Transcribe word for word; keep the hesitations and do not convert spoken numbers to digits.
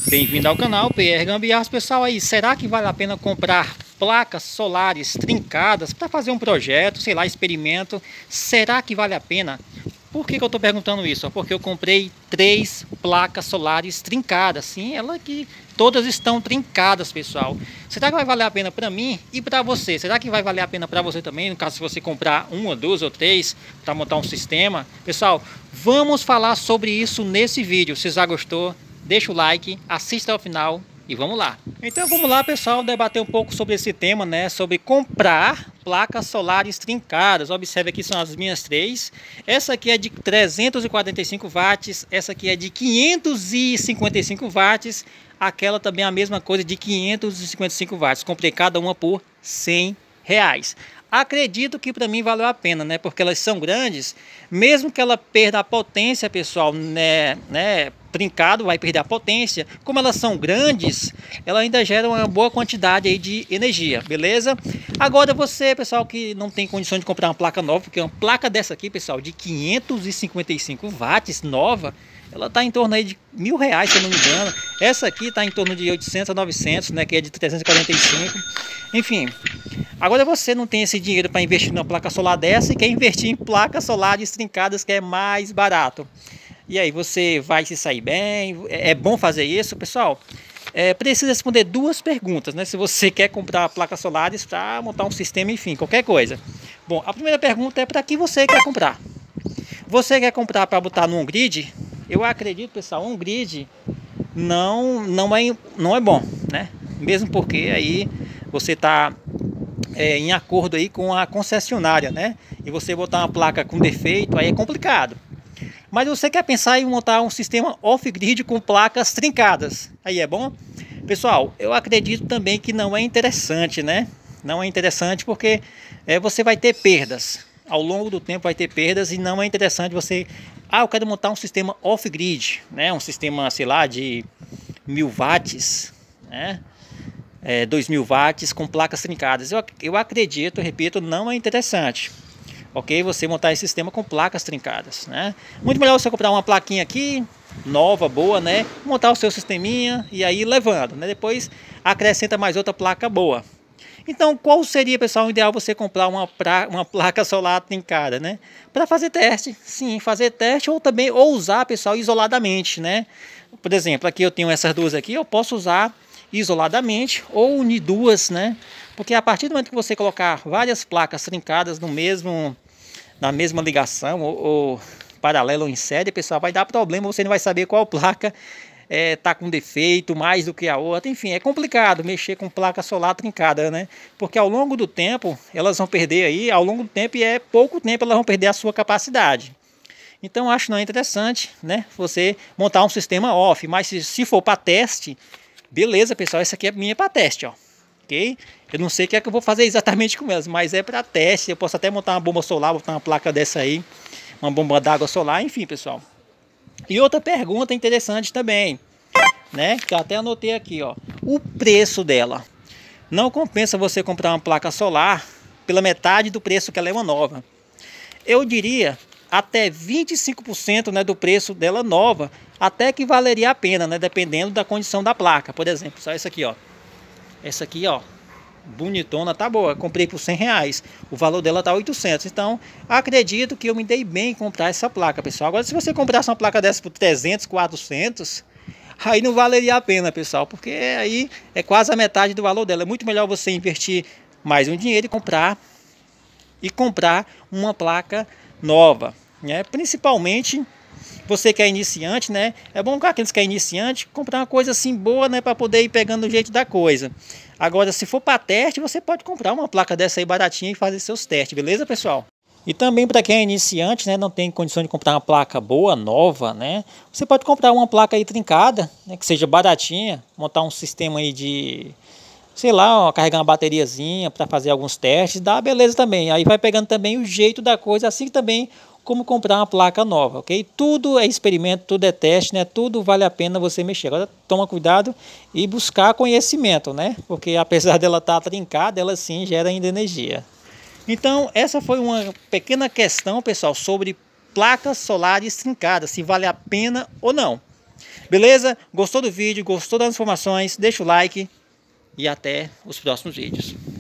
Bem-vindo ao canal P R Gambiarras. Pessoal, aí, será que vale a pena comprar placas solares trincadas para fazer um projeto, sei lá, experimento? Será que vale a pena? Por que que eu estou perguntando isso? Porque eu comprei três placas solares trincadas, sim, ela que todas estão trincadas, pessoal. Será que vai valer a pena para mim e para você? Será que vai valer a pena para você também, no caso se você comprar uma, duas ou três para montar um sistema? Pessoal, vamos falar sobre isso nesse vídeo. Se já gostou, deixa o like, assista ao final e vamos lá. Então vamos lá, pessoal, debater um pouco sobre esse tema, né? Sobre comprar placas solares trincadas. Observe aqui, são as minhas três. Essa aqui é de trezentos e quarenta e cinco watts, essa aqui é de quinhentos e cinquenta e cinco watts, aquela também é a mesma coisa, de quinhentos e cinquenta e cinco watts. Comprei cada uma por cem reais. Acredito que para mim valeu a pena, né? Porque elas são grandes, mesmo que ela perda a potência, pessoal, né, né, trincado vai perder a potência. Como elas são grandes, ela ainda gera uma boa quantidade aí de energia, beleza? Agora você, pessoal, que não tem condição de comprar uma placa nova, porque uma placa dessa aqui, pessoal, de quinhentos e cinquenta e cinco watts, nova, ela está em torno aí de mil reais, se eu não me engano. Essa aqui está em torno de oitocentos a novecentos, né, que é de trezentos e quarenta e cinco. Enfim, agora você não tem esse dinheiro para investir numa placa solar dessa e quer investir em placas solares trincadas, que é mais barato. E aí, você vai se sair bem? É bom fazer isso, pessoal? É, precisa responder duas perguntas, né? Se você quer comprar placas solares para montar um sistema, enfim, qualquer coisa. Bom, a primeira pergunta é para que você quer comprar. Você quer comprar para botar num grid? Eu acredito, pessoal, um grid não, não, é, não é bom, né? Mesmo porque aí você está é, em acordo aí com a concessionária, né? E você botar uma placa com defeito, aí é complicado. Mas você quer pensar em montar um sistema off-grid com placas trincadas, aí é bom? Pessoal, eu acredito também que não é interessante, né? Não é interessante porque é, você vai ter perdas. Ao longo do tempo vai ter perdas e não é interessante você... Ah, eu quero montar um sistema off-grid, né? Um sistema, sei lá, de mil watts, né? É, dois mil watts com placas trincadas. Eu, eu acredito, repito, não é interessante. Ok, você montar esse sistema com placas trincadas, né? Muito melhor você comprar uma plaquinha aqui, nova, boa, né? Montar o seu sisteminha e aí levando, né? Depois acrescenta mais outra placa boa. Então, qual seria, pessoal, o ideal você comprar uma, pra, uma placa solar trincada, né? Para fazer teste, sim, fazer teste ou também ou usar, pessoal, isoladamente, né? Por exemplo, aqui eu tenho essas duas aqui, eu posso usar isoladamente ou unir duas, né? Porque a partir do momento que você colocar várias placas trincadas no mesmo, na mesma ligação ou, ou paralelo ou em série, pessoal, vai dar problema, você não vai saber qual placa é, tá com defeito mais do que a outra. Enfim, é complicado mexer com placa solar trincada, né? Porque ao longo do tempo elas vão perder aí, ao longo do tempo, e é pouco tempo, elas vão perder a sua capacidade. Então acho não interessante, né? Você montar um sistema off, mas se, se for para teste, beleza, pessoal, essa aqui é minha para teste, ó. Ok? Eu não sei o que é que eu vou fazer exatamente com elas, mas é para teste. Eu posso até montar uma bomba solar, botar uma placa dessa aí, uma bomba d'água solar, enfim, pessoal. E outra pergunta interessante também, né? Que eu até anotei aqui, ó. O preço dela. Não compensa você comprar uma placa solar pela metade do preço que ela é uma nova. Eu diria até vinte e cinco por cento, né, do preço dela nova, até que valeria a pena, né? Dependendo da condição da placa. Por exemplo, só essa aqui, ó. Essa aqui, ó, bonitona, tá boa. Comprei por cem reais. O valor dela tá oitocentos. Então, acredito que eu me dei bem em comprar essa placa, pessoal. Agora, se você comprasse uma placa dessa por trezentos, quatrocentos, aí não valeria a pena, pessoal. Porque aí é quase a metade do valor dela. É muito melhor você investir mais um dinheiro e comprar, e comprar uma placa nova, né? Principalmente... Você que é iniciante, né? É bom para aqueles que é iniciante comprar uma coisa assim boa, né? Para poder ir pegando o jeito da coisa. Agora, se for para teste, você pode comprar uma placa dessa aí baratinha e fazer seus testes, beleza, pessoal? E também para quem é iniciante, né? Não tem condição de comprar uma placa boa, nova, né? Você pode comprar uma placa aí trincada, né? Que seja baratinha, montar um sistema aí de... sei lá, ó, carregar uma bateriazinha para fazer alguns testes, dá beleza também. Aí vai pegando também o jeito da coisa, assim também como comprar uma placa nova, ok? Tudo é experimento, tudo é teste, né? Tudo vale a pena você mexer. Agora toma cuidado e buscar conhecimento, né? Porque apesar dela estar trincada, ela sim gera ainda energia. Então essa foi uma pequena questão, pessoal, sobre placas solares trincadas, se vale a pena ou não. Beleza? Gostou do vídeo? Gostou das informações? Deixa o like e até os próximos vídeos.